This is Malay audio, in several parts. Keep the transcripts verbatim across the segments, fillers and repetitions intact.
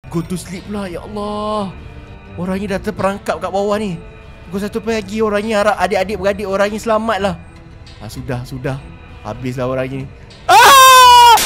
Go to sleep pula. Ya Allah, orangnya dah terperangkap kat bawah ni. Pukul satu pagi orangnya harap adik-adik beradik orangnya selamat lah. Ha, sudah, sudah. Habislah orangnya ni. Ah!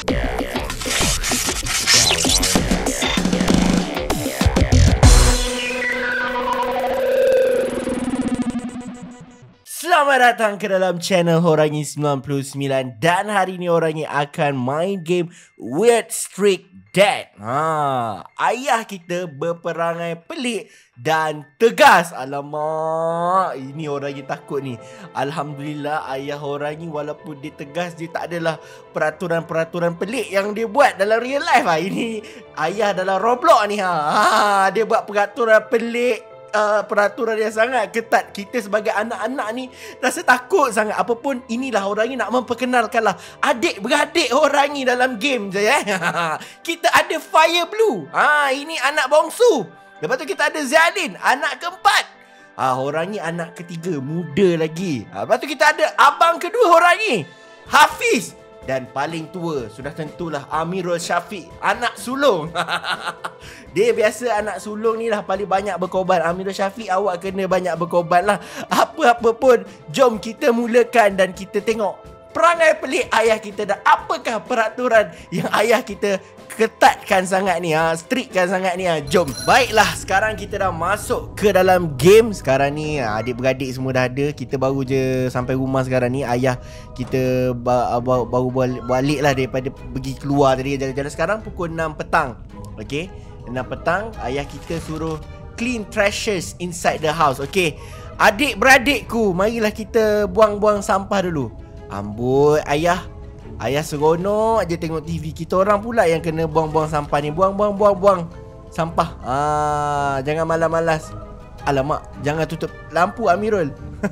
Selamat datang ke dalam channel Horangi sembilan puluh sembilan. Dan hari ni Horangi akan main game Weird Streak Dead. ha, Ayah kita berperangai pelik dan tegas. Alamak, ini Horangi takut ni. Alhamdulillah ayah Horangi walaupun dia tegas, dia tak adalah peraturan-peraturan pelik yang dia buat dalam real life. ha. Ini ayah dalam Roblox ni. ha. ha Dia buat peraturan pelik, Uh, peraturan yang sangat ketat. Kita sebagai anak-anak ni rasa takut sangat. Apapun, inilah Horangi nak memperkenalkanlah adik-beradik Horangi dalam game je eh. Kita ada Fire Blue. Ha, ini anak bongsu. Lepas tu kita ada Zalin, anak keempat. Ha, Horangi anak ketiga, muda lagi. Ha, lepas tu kita ada abang kedua Horangi, Hafiz. Dan paling tua, sudah tentulah Amirul Syafiq, anak sulung. Dia biasa anak sulung ni lah paling banyak berkorban. Amirul Syafiq, awak kena banyak berkorban lah. Apa-apa pun, jom kita mulakan dan kita tengok perangai pelik ayah kita dan apakah peraturan yang ayah kita ketatkan sangat ni, ha, strictkan sangat ni, ha. Jom. Baiklah, sekarang kita dah masuk ke dalam game. Sekarang ni adik-beradik semua dah ada. Kita baru je sampai rumah sekarang ni. Ayah kita ba ba baru balik lah daripada pergi keluar tadi jalan-jalan. Sekarang pukul enam petang. Okay, enam petang. Ayah kita suruh clean trashes inside the house. Okay, adik-beradikku, marilah kita buang-buang sampah dulu. Amboi, ayah Ayah seronok aja tengok T V. Kita orang pula yang kena buang-buang sampah ni. Buang-buang-buang-buang sampah. Ah, jangan malas-malas. Alamak, jangan tutup lampu Amirul.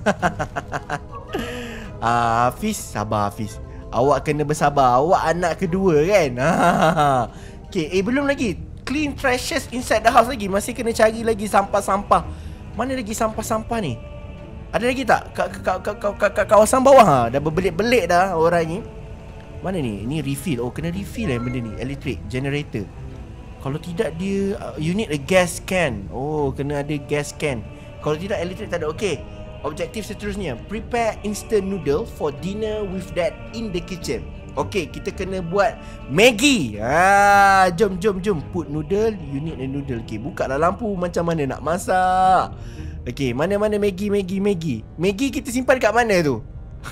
ah, Hafiz, sabar Hafiz. Awak kena bersabar. Awak anak kedua kan. Okay, eh belum lagi. Clean trashes inside the house lagi. Masih kena cari lagi sampah-sampah. Mana lagi sampah-sampah ni? Ada lagi tak? Kat kawasan bawah ha? Dah berbelit-belit dah orang ni. Mana ni? Ini refill. Oh, kena refill lah benda ni. Electric generator. Kalau tidak dia uh, you need a gas can. Oh, kena ada gas can. Kalau tidak electric tak ada. Okay, objektif seterusnya, prepare instant noodle for dinner with dad in the kitchen. Okay, kita kena buat Maggi. Ah, jom jom jom. Put noodle. You need a noodle. Okay, buka lah lampu. Macam mana nak masak. Okay, mana-mana Maggi, Maggi, Maggi. Maggi kita simpan kat mana tu?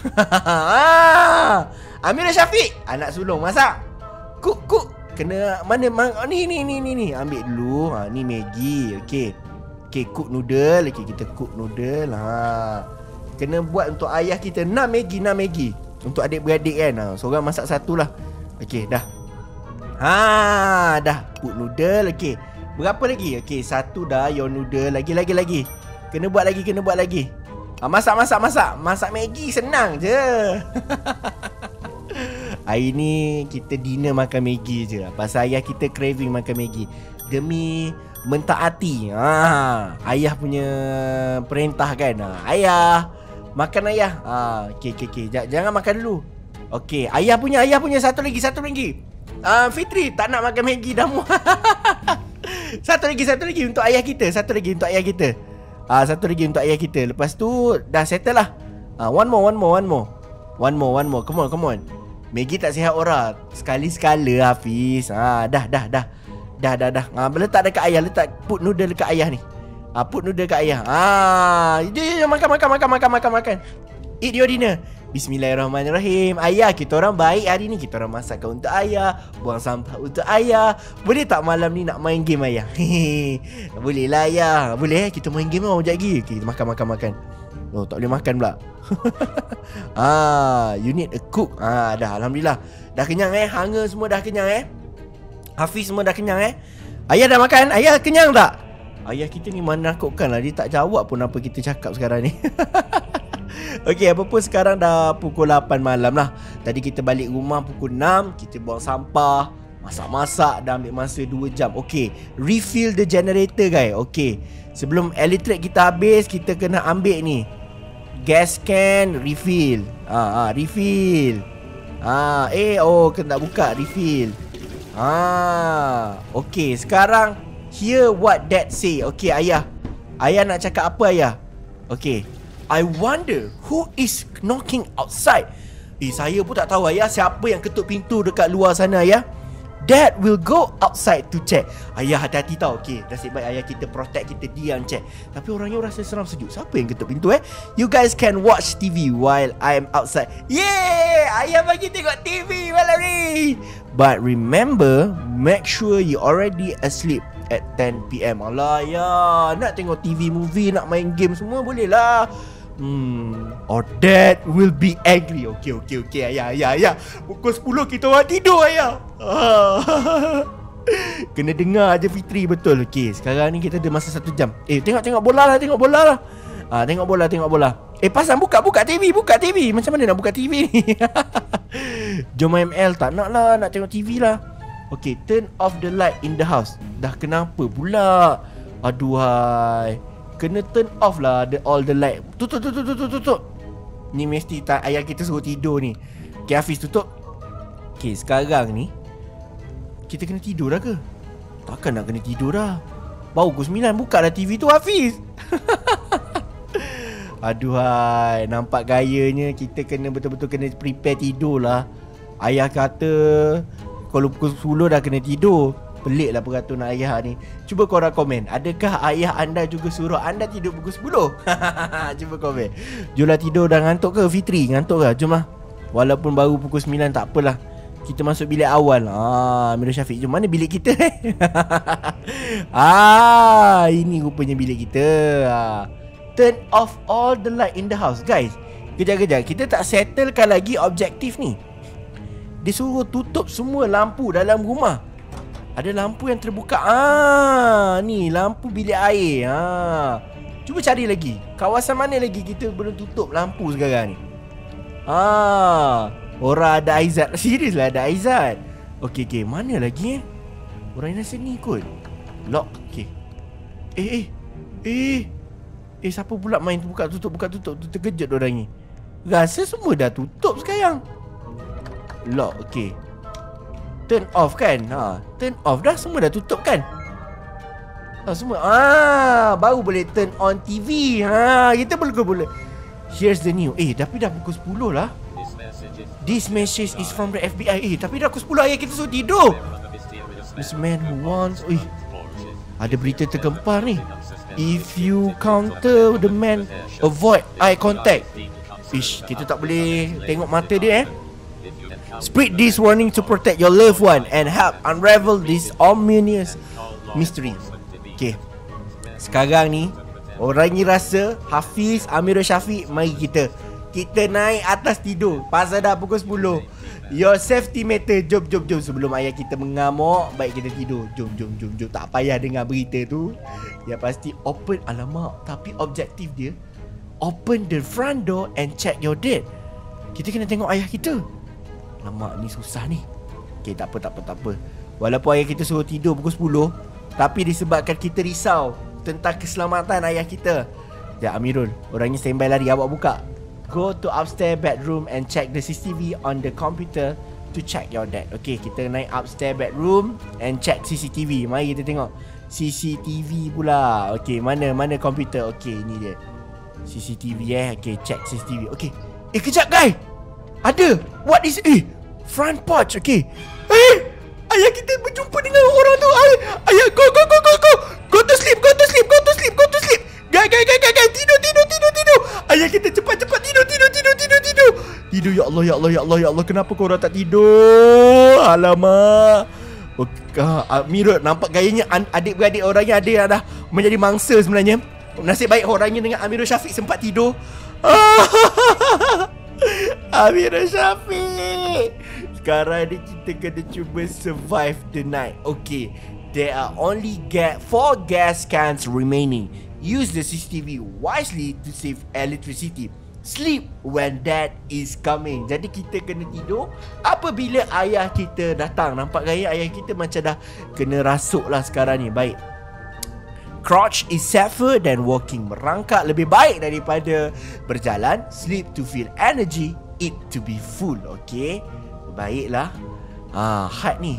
ah, Amirul Syafiq, anak sulung masak. Cook, cook. Kena mana mang, oh, ni ni ni ni ni. Ambil dulu. Ha, ni Maggi. Okey. Okey, cook noodle. Okey, kita cook noodle. Ha. Kena buat untuk ayah kita enam Maggi, enam Maggi. Untuk adik-beradik kan. Ha, seorang masak satu lah. Okey, dah. Ha, dah. Put noodle. Okey. Berapa lagi? Okey, satu dah your noodle. Lagi lagi lagi. Kena buat lagi, kena buat lagi. Ha, masak, masak, masak. Masak Maggi senang je. Hari ni kita dinner makan Maggi je. Pasal ayah kita craving makan Maggi. Demi mentaati ha, ayah punya perintah kan. Ha, ayah, makan ayah. Ha, okay, okay, okay. Jangan makan dulu. Okay, ayah punya, ayah punya satu lagi, satu lagi. Uh, Fitri tak nak makan Maggi dah muak. Satu lagi, satu lagi untuk ayah kita. Satu lagi untuk ayah kita. Ah, satu lagi untuk ayah kita. Lepas tu dah settle lah. Ah, one more, one more, one more. One more, one more. Come on, come on. Maggi tak sihat orang. Sekali-sekala Hafiz. Ah, dah, dah, dah. Dah, dah, dah. Ah, letak dekat ayah, letak put noodle dekat ayah ni. Ah, put noodle dekat ayah. Ah, jom, jom, makan, makan, makan, makan, makan, makan. Eat your dinner. Bismillahirrahmanirrahim. Ayah, kita orang baik hari ni. Kita orang masakkan untuk ayah, buang sampah untuk ayah. Boleh tak malam ni nak main game ayah? Boleh lah ayah. Boleh eh? Kita main game lah sekejap lagi. Okay, makan, makan, makan. Oh, tak boleh makan pula. Ah, you need a cook. Ah, dah, alhamdulillah. Dah kenyang eh. Hanga semua dah kenyang eh. Hafiz semua dah kenyang eh. Ayah dah makan? Ayah kenyang tak? Ayah kita ni menakutkan lah. Dia tak jawab pun apa kita cakap sekarang ni. Okey, apa pun sekarang dah pukul lapan malam lah. Tadi kita balik rumah pukul enam. Kita buang sampah, masak-masak, dah ambil masa dua jam. Okey, refill the generator guys. Okey, sebelum elektrik kita habis, kita kena ambil ni gas can, refill. Ah, ah refill. Ah, eh, oh, kena buka refill. Ah, okay, sekarang hear what dad say. Okay, ayah. Ayah nak cakap apa, ayah? Okay. I wonder who is knocking outside. Eh, saya pun tak tahu, ayah, siapa yang ketuk pintu dekat luar sana, ayah. Dad will go outside to check. Ayah hati-hati tau. Okay, nasib baik ayah kita protect, kita diam check. Tapi orangnya rasa seram sejuk. Siapa yang ketuk pintu eh? You guys can watch T V while I am outside. Yeay, ayah bagi tengok T V malam ni. But remember, make sure you already asleep at ten p m Alah ya, nak tengok T V movie, nak main game semua boleh lah. Hmm, or dad will be angry. Okay, okay, okay, ayah, ayah, ayah. Pukul sepuluh kita orang tidur, ayah. Kena dengar aja Fitri betul. Okay, sekarang ni kita ada masa satu jam. Eh, tengok-tengok bola lah, tengok bola lah. Ah, tengok bola, tengok bola. Eh, pasang buka, buka T V, buka T V. Macam mana nak buka T V ni? Jom M L, tak nak lah, nak tengok T V lah. Okay, turn off the light in the house. Dah kenapa pula? Aduhai. Kena turn off lah the, all the light. Tutup, tutup, tutup, tutup. Ni mesti tak, ayah kita suruh tidur ni. Okay, Hafiz, tutup. Okay, sekarang ni kita kena tidur dah ke? Takkan nak kena tidur dah. Baru pukul sembilan, buka dah T V tu, Hafiz. Aduhai, nampak gayanya kita kena betul-betul kena prepare tidur lah. Ayah kata kalau pukul sepuluh dah kena tidur. Pelik lah peraturan ayah ni. Cuba korang komen, adakah ayah anda juga suruh anda tidur pukul sepuluh? Cuba komen. Jomlah tidur, dah ngantuk ke Fitri? Ngantuk ke? Jom lah. Walaupun baru pukul sembilan, tak apalah. Kita masuk bilik awal. Ah, Amirul Syafiq, jom, mana bilik kita? Ah, ini rupanya bilik kita. Ah. Turn off all the light in the house. Guys, kejap-kejap, kita tak settlekan lagi objektif ni. Dia suruh tutup semua lampu dalam rumah. Ada lampu yang terbuka. Ah, ni lampu bilik air. Ah. Cuba cari lagi. Kawasan mana lagi kita belum tutup lampu sekarang ni? Ah, orang ada Aizat. Serius lah ada Aizat. Okey, okey, mana lagi eh? Orang yang sini kot. Lock. Okey. Eh, eh. Eh. Eh, siapa pula main buka tutup buka tutup tu, terkejut orang ni. Rasa semua dah tutup sekarang. Lock. Okey. Turn off kan? Ha, turn off dah, semua dah tutup kan? Ha, semua. Ah, baru boleh turn on T V. Ha, kita boleh boleh. Here's the new. Eh, tapi dah pukul sepuluh lah. This message is from the F B I. Eh, tapi dah pukul sepuluh, ayah kita suruh tidur. This man who wants. Eh, ada berita tergempar ni. If you counter the man, avoid eye contact. Ish, kita tak boleh tengok mata dia eh. Spread this warning to protect your loved one and help unravel this ominous mystery. Okay, sekarang ni orang ni rasa Hafiz, Amirul Syafiq, mari kita Kita naik atas tidur. Pasal dah pukul sepuluh. Your safety matter. Jom, jom, jom. Sebelum ayah kita mengamuk, baik kita tidur. Jom, jom, jom, jom. Tak payah dengar berita tu. Ya pasti open. Alamak, tapi objektif dia open the front door and check your dad. Kita kena tengok ayah kita. Alamak, ni susah ni. Okay, tak apa, tak apa, tak apa. Walaupun ayah kita suruh tidur pukul sepuluh, tapi disebabkan kita risau tentang keselamatan ayah kita. Ya, Amirul, orangnya standby lari. Awak buka. Go to upstairs bedroom and check the C C T V on the computer to check your dad. Okay, kita naik upstairs bedroom and check C C T V. Mari kita tengok C C T V pula. Okay, mana mana komputer. Okay, ni dia C C T V eh. Okay, check C C T V. Okay. Eh, kejap guys. Ada. What is eh front porch. Okay. Eh, ayah kita berjumpa dengan orang tu. Ay, ayah, go go go go go. Go to sleep, go to sleep, go to sleep, go to sleep. Guys, guys, guys, guys, guys. Tidur, tidur, tidur, tidur. Ayah kita cepat-cepat tidur, tidur, tidur, tidur, tidur. Tidur, ya Allah, ya Allah, ya Allah, ya Allah. Kenapa korang tak tidur? Alamak. Okay, Amirul, nampak gayanya adik-beradik orangnya ada yang dah menjadi mangsa sebenarnya. Nasib baik orangnya dengan Amirul Syafiq sempat tidur. Amirul Syafiq. Sekarang ni kita kena cuba survive the night. Okay, there are only ga- four gas cans remaining. Use the C C T V wisely to save electricity. Sleep when dad is coming. Jadi kita kena tidur apabila ayah kita datang. Nampak gaya ayah kita macam dah kena rasuk lah sekarang ni. Baik. Crouch is safer than walking. Merangkak lebih baik daripada berjalan. Sleep to feel energy. Eat to be full. Okay, baiklah. Ah, Had ni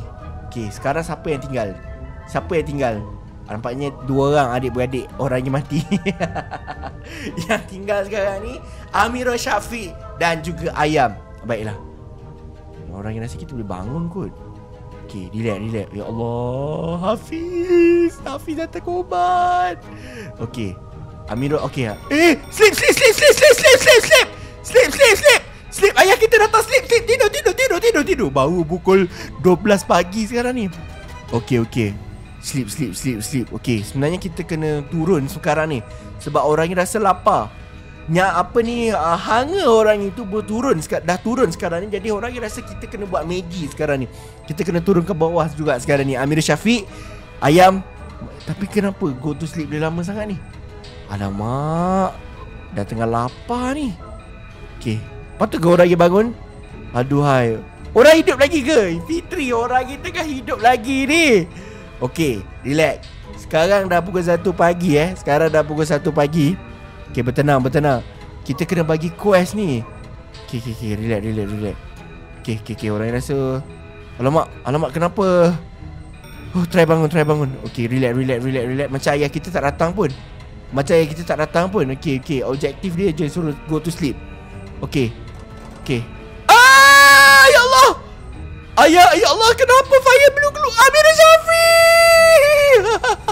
Okay, sekarang siapa yang tinggal? Siapa yang tinggal? Nampaknya dua orang adik-beradik orangnya mati. Yang tinggal sekarang ni Amirul Syafiq dan juga Ayam. Baiklah, orang yang rasa kita boleh bangun kot. Okay, relax, relax. Ya Allah, Hafiz Hafiz dah terkobat. Okay, Amirul, okay. Eh, sleep, sleep, sleep, sleep, sleep, sleep, sleep, sleep. Sleep, sleep, sleep. Sleep, ayah kita datang, sleep, sleep. Tidur, tidur, tidur, tidur, tidur. Baru pukul dua belas pagi sekarang ni. Okay, okay. Sleep, sleep, sleep, sleep. Okay, sebenarnya kita kena turun sekarang ni sebab orang ni rasa lapar. Yang apa ni, uh, hanga orang itu berturun, dah turun sekarang ni. Jadi orang ni rasa kita kena buat Maggi sekarang ni. Kita kena turun ke bawah juga sekarang ni. Amirul Syafiq, Ayam. Tapi kenapa go to sleep dia lama sangat ni? Alamak, dah tengah lapar ni. Okay, patut ke orang lagi bangun? Aduhai, orang hidup lagi ke? Fitri, orang kita kan hidup lagi ni. Okay, relax. Sekarang dah pukul satu pagi eh. Sekarang dah pukul satu pagi. Okay, bertenang, bertenang. Kita kena bagi quest ni. Okay, okay, okay, relax, relax, relax. Okay, okay, okay, orang rasa alamak, alamak kenapa? Oh, try bangun, try bangun. Okay, relax, relax, relax, relax. Macam ayah kita tak datang pun. Macam ayah kita tak datang pun. Okay, okay, objektif dia je suruh go to sleep. Okay, okay. Ah, ya Allah. Ayah, ya Allah, kenapa fire belum keluar? Amirul Syafiq.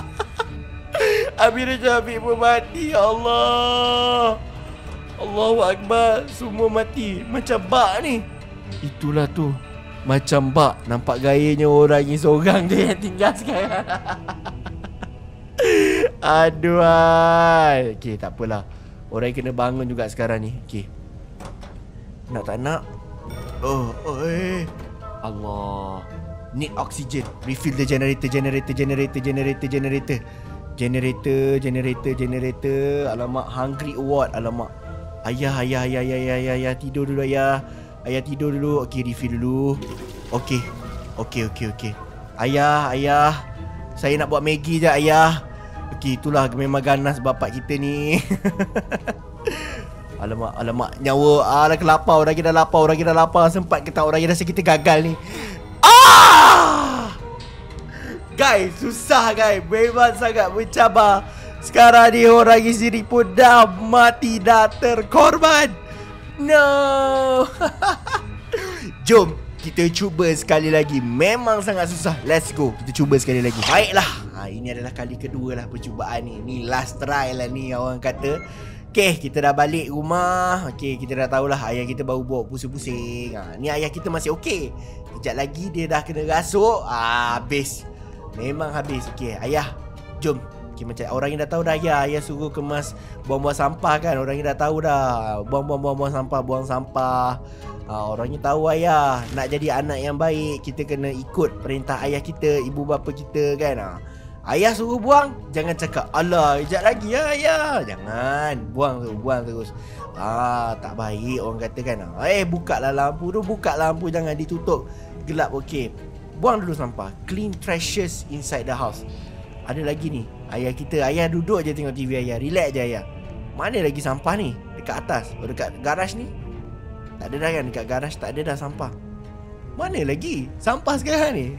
Amirul Syafiq pun mati. Ya Allah, Allahu Akbar. Semua mati. Macam bak ni. Itulah tu, macam bak. Nampak gayanya orang ni seorang je yang tinggal sekarang. Aduh. Okay, tak apalah. Orang kena bangun juga sekarang ni. Okay, nak tak nak. Oh, oh eh. Allah, need oxygen. Refill the generator, generator, generator, generator, generator. Generator, generator, generator. Alamak, hungry award. Alamak. Ayah, ayah, ayah, ayah, ayah, ayah, ayah. Tidur dulu ayah. Ayah tidur dulu. Okay, refill dulu. Okay, okay, okay, okay. Ayah, ayah, saya nak buat Maggi je ayah. Okay, itulah memang ganas bapak kita ni. Alamak, alamak, nyawa. Ah, dah kelapar. Orang kita dah lapar. Orang kita dah lapar. Sempat kita orang yang rasa kita gagal ni. Ah! Guys, susah guys. Memang sangat mencabar. Sekarang ni orang ni sendiri pun dah mati, dah terkorban. No. Jom kita cuba sekali lagi. Memang sangat susah. Let's go. Kita cuba sekali lagi. Baiklah, ha, ini adalah kali kedua lah percubaan ni. Ni last try lah ni orang kata. Okay, kita dah balik rumah. Okay, kita dah tahulah ayah kita baru bawa pusing-pusing. ha, Ni ayah kita masih okay. Kejap lagi dia dah kena rasuk. ah, Habis. Memang habis. Okay, ayah, jom. Okay, macam orang yang dah tahu dah ayah. Ayah suruh kemas buang-buang sampah kan. Orang yang dah tahu dah. Buang-buang-buang sampah. Buang sampah. ha, Orangnya tahu ayah. Nak jadi anak yang baik, kita kena ikut perintah ayah kita, ibu bapa kita kan. ha. Ayah suruh buang, jangan cakap alah, kejap lagi ya ayah. Jangan, buang tu, buang terus. Ah, tak baik orang kata kan. Eh, buka lah lampu tu, buka lampu, jangan ditutup. Gelap, okey. Buang dulu sampah. Clean trashes inside the house. Ada lagi ni, ayah kita, ayah duduk je tengok T V ayah. Relax je ayah. Mana lagi sampah ni? Dekat atas, oh, dekat garaj ni. Tak ada dah kan, dekat garaj tak ada dah sampah. Mana lagi sampah sekarang ni?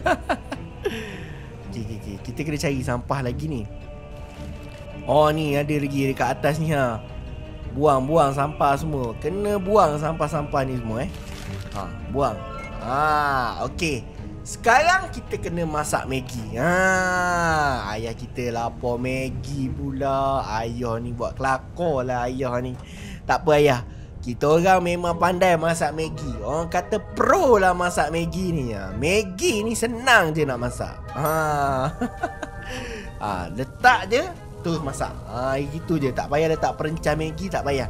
Okay, okay, okay. Kita kena cari sampah lagi ni. Oh, ni ada lagi dekat atas ni ha. Buang-buang sampah semua. Kena buang sampah-sampah ni semua eh. Ha, buang. Ha, okey. Sekarang kita kena masak Maggi. Ha, ayah kita lapar Maggi pula. Ayah ni buat kelakar lah ayah ni. Tak apa ayah. Kita orang memang pandai masak Maggi. Orang kata pro lah masak Maggi ni. ha. Maggi ni senang je nak masak. Ha. ha, letak je, terus masak. Ha, gitu je. Tak payah letak perencah Maggi, tak payah.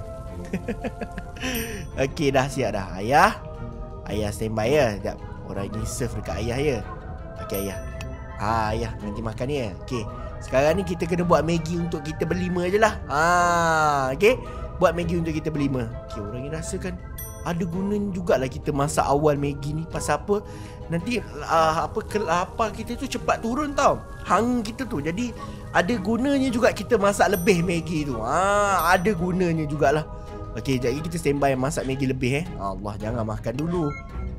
Okey, dah siap dah. Ayah, ayah standby ya. Sekejap. Orang ni serve dekat ayah ya. Okey ayah. Ha, ayah nanti makan ni ya. Okey. Sekarang ni kita kena buat Maggi untuk kita berlima je lah. Ha, okey. Buat Maggi untuk kita berlima. Okay, orang yang rasa kan ada gunanya jugalah kita masak awal Maggi ni. Pasal apa? Nanti uh, apa kelapar kita tu cepat turun tau. Hang kita tu. Jadi ada gunanya juga kita masak lebih Maggi tu. Ha, ada gunanya jugalah. Okay, jadi kita standby masak Maggi lebih eh. Allah, jangan makan dulu.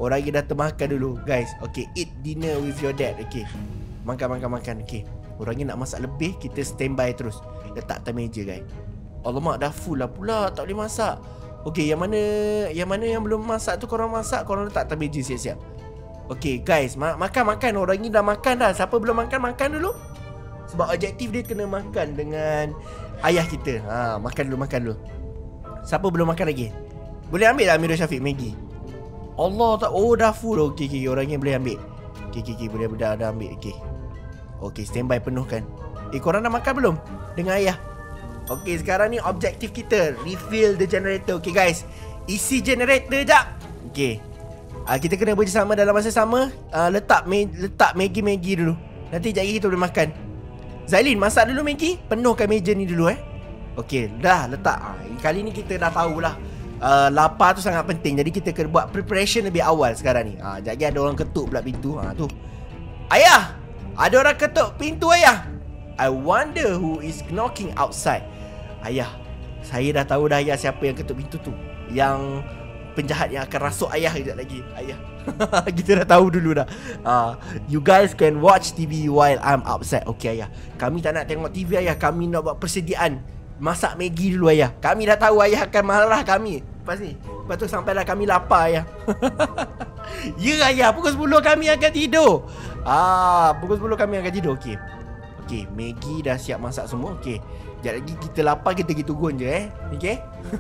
Orang yang dah termakan dulu guys. Okay, eat dinner with your dad. Okay, makan makan makan. Okay, orang yang nak masak lebih, kita standby terus. Letak atas meja guys. Alamak, dah full lah pula, tak boleh masak. Okay, yang mana Yang mana yang belum masak tu korang masak, korang letak atas meja siap-siap. Okay guys, ma makan makan. Orang ni dah makan dah. Siapa belum makan, makan dulu. Sebab objektif dia kena makan dengan ayah kita. Ha, makan dulu, makan dulu. Siapa belum makan lagi? Boleh ambil lah Amirul Syafiq Maggi. Allah tak. Oh dah full. Okay, okay, orang ni boleh ambil. Okay, okay, okay, boleh dah, dah ambil. Okay, okay, standby penuhkan. Eh, korang dah makan belum? Dengan ayah. Okay, sekarang ni objektif kita refill the generator. Okay guys, isi generator jap. Okay, uh, kita kena bersama dalam masa sama. uh, Letak me letak Maggi-Maggi dulu. Nanti sekejap lagi kita boleh makan. Zailin, masak dulu Maggi. Penuhkan meja ni dulu eh. Okay, dah letak. uh, Kali ni kita dah tahulah uh, lapar tu sangat penting. Jadi kita kena buat preparation lebih awal sekarang ni. uh, Sekejap lagi ada orang ketuk pula pintu. uh, tu Ayah, ada orang ketuk pintu ayah. I wonder who is knocking outside. Ayah, saya dah tahu dah ayah siapa yang ketuk pintu tu. Yang penjahat yang akan rasuk ayah sekejap lagi. Ayah kita dah tahu dulu dah. uh, You guys can watch T V while I'm outside. Okay ayah, kami tak nak tengok T V ayah. Kami nak buat persediaan masak Maggi dulu ayah. Kami dah tahu ayah akan marah kami lepas ni. Lepas tu sampailah kami lapar ayah. Ya ayah, pukul sepuluh kami akan tidur. Ah, pukul sepuluh kami akan tidur. Okay, okay, Maggi dah siap masak semua. Okay, sekejap lagi kita lapar, kita pergi turun je eh. Okay.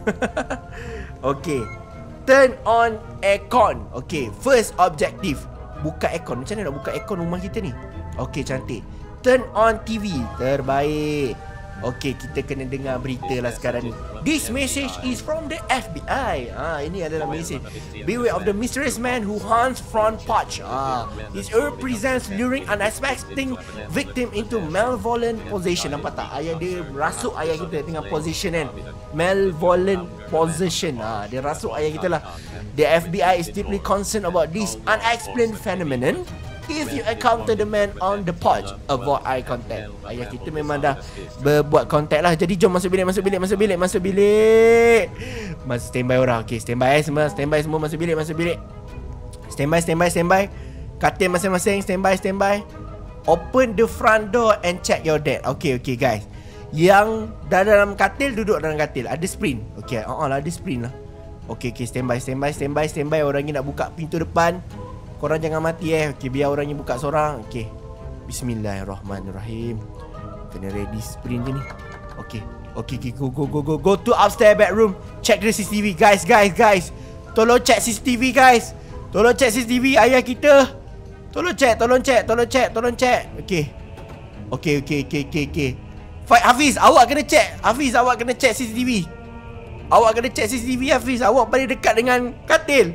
Okay, turn on aircon. Okay, first objective, buka aircon. Macam mana nak buka aircon rumah kita ni? Okay, cantik. Turn on T V. Terbaik. Okay, kita kena dengar berita lah sekarang ni. This message is from the F B I. Ah, ini adalah message. Beware of the mysterious man who haunts front porch. Ah, his air presence luring unsuspecting victim into malevolent possession. Nampak tak? Ayah dia rasuk ayah kita dengan possession kan. Malevolent possession. Ah, dia rasuk ayah kita lah. The F B I is deeply concerned about this unexplained phenomenon. If you encounter the man on the porch, avoid eye contact. Ayah kita memang dah berbuat contact lah. Jadi jom masuk bilik, masuk bilik, masuk bilik, masuk bilik. Masuk standby orang. Okay, standby eh semua. Standby semua, masuk bilik, masuk bilik. Standby, standby, standby. Katil masing-masing, standby, standby. Open the front door and check your dad. Okay, okay guys. Yang dah dalam katil, duduk dalam katil. Ada sprint. Okay, oh, oh lah, ada sprint lah. Okay, okay, standby, standby, standby, standby. Orang ni nak buka pintu depan. Korang jangan mati eh. Okay, biar orang ni buka seorang. Okay, bismillahirrahmanirrahim. Kena ready sprint je ni. Okay, okay, okay, go, go, go, go. Go to upstairs bedroom. Check the C C T V. Guys, guys, guys, tolong check C C T V guys. Tolong check C C T V ayah kita. Tolong check, tolong check, tolong check, tolong check. Okay, okay, okay, okay, okay, okay. Fight Hafiz, awak kena check. Hafiz, awak kena check C C T V. Awak kena check C C T V Hafiz. Awak paling dekat dengan katil.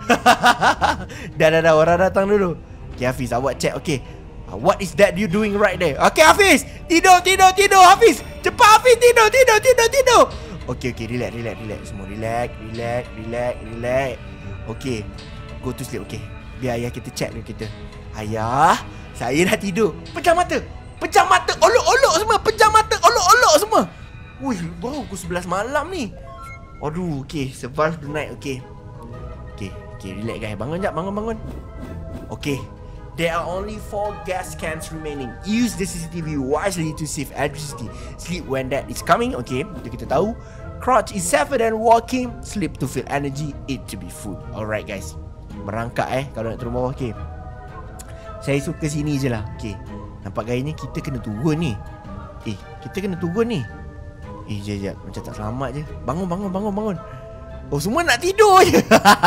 Dah, dah, dah, orang datang dulu. Okay Hafiz, awak check. Okay, uh, what is that you doing right there? Okay Hafiz, tidur, tidur, tidur Hafiz. Cepat Hafiz, tidur, tidur, tidur, tidur. Okay, okay, relax, relax, relax. Semua relax, relax, relax, relax. Okay, go to sleep. Okay, biar ayah kita check dulu kita. Ayah, saya dah tidur. Pejam mata, pejam mata, olok-olok semua. Pejam mata, olok-olok semua. Wih, baru pukul sebelas malam ni. Aduh, okay, survive the night. Okay, okay, okay, relax guys. Bangun jap, bangun, bangun. Okay, there are only four gas cans remaining. Use the C C T V wisely to save electricity. Sleep when dad is coming. Okay, itu kita tahu. Crouch is safer than walking. Sleep to feel energy. Eat to be full. Alright guys, merangkak eh kalau nak turun bawah. Okay, saya suka sini je lah. Okay, nampak gayanya kita kena turun ni. Eh, kita kena turun ni. Eh, jap, jap, macam tak selamat je. Bangun, bangun, bangun, bangun. Oh, semua nak tidur je.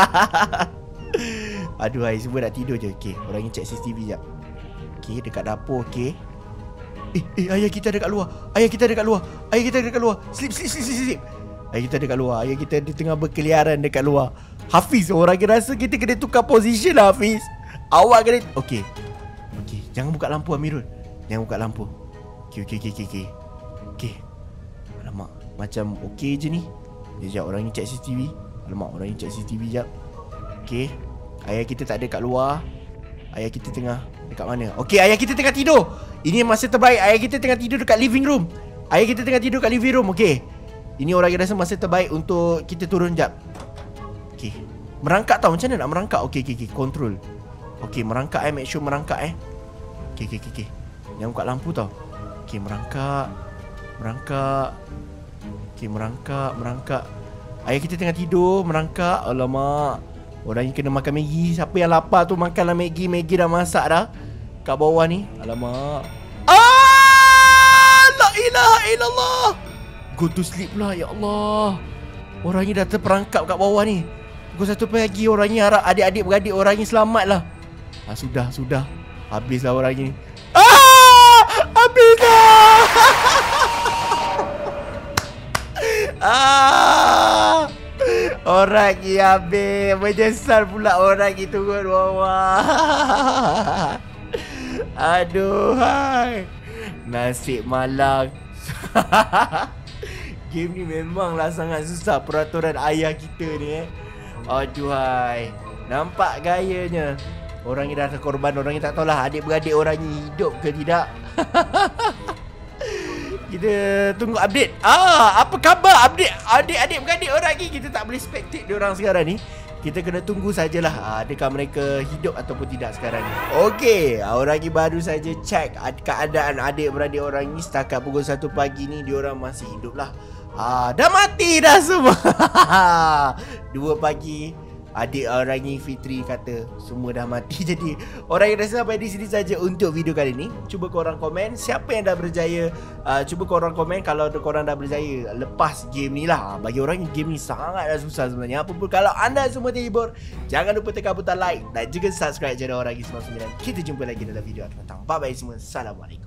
Aduh, hai, semua nak tidur je. Okay, orang ni check C C T V jap. Okay, dekat dapur. Okay. Eh, eh, ayah kita dekat luar. Ayah kita dekat luar. Ayah kita dekat luar. Sleep, sleep, sleep, sleep, sleep. Ayah kita dekat luar. Ayah kita di tengah berkeliaran dekat luar. Hafiz, orang kena rasa kita kena tukar position lah Hafiz. Awak kena. Okay, okay, jangan buka lampu Amirul. Jangan buka lampu. Okay, okay, okay, okay, okay. Okay. Alamak, macam okay je ni. Sekejap, orang ni check C C T V. Alamak, orang ni check C C T V jap. Okay, ayah kita tak ada kat luar. Ayah kita tengah dekat mana? Okay, ayah kita tengah tidur. Ini masa terbaik. Ayah kita tengah tidur dekat living room. Ayah kita tengah tidur kat living room. Okay, ini orang yang rasa masa terbaik untuk kita turun jap. Okay, Merangkak tau, macam mana nak merangkak? Okey, okey, okey, control. Okey, merangkak eh, make sure merangkak eh. Okey, okey, okey, okey. Jangan buka lampu tau. Okey, merangkak. Merangkak. Okey, merangkak, merangkak. Ayah kita tengah tidur, merangkak. Alamak. Orang ni kena makan Maggi. Siapa yang lapar tu makanlah Maggi. Maggi dah masak dah kat bawah ni. Alamak. Ah! La ilaha illallah. Go to sleep pula, ya Allah. Orang ni dah terperangkap kat bawah ni. Pukul satu pagi orang ni harap adik-adik beradik orang ni selamat lah. Ah, sudah, sudah. Habislah orang ni. Ah! Habislah. Ah! Orang ni habis. Menyesal pula orang ni turun bawah. Aduh, hai. Nasib malang. Game ni memanglah sangat susah peraturan ayah kita ni eh. Aduhai. Nampak gayanya. Orang ni dah terkorban. Orang ni tak tahulah adik-beradik orang ni hidup ke tidak. Kita tunggu update. Ah, apa khabar update adik-adik-beradik orang ni? Kita tak boleh spectate diorang sekarang ni. Kita kena tunggu sajalah adakah mereka hidup ataupun tidak sekarang ni. Okey, orang ni baru saja check keadaan adik-beradik orang ni. Setakat pukul satu pagi ni diorang masih hidup lah. Ah, dah mati dah semua. Dua pagi adik orang ni Fitri kata semua dah mati. Jadi orang yang dah sampai di sini saja untuk video kali ni. Cuba korang komen siapa yang dah berjaya. uh, Cuba korang komen kalau korang dah berjaya lepas game ni lah. Bagi orang ni game ni sangat dah susah sebenarnya. Apapun kalau anda semua terhibur, jangan lupa tekan butang like dan juga subscribe channel Orang Sembilan Sembilan. Kita jumpa lagi dalam video akan datang. Bye bye semua. Assalamualaikum.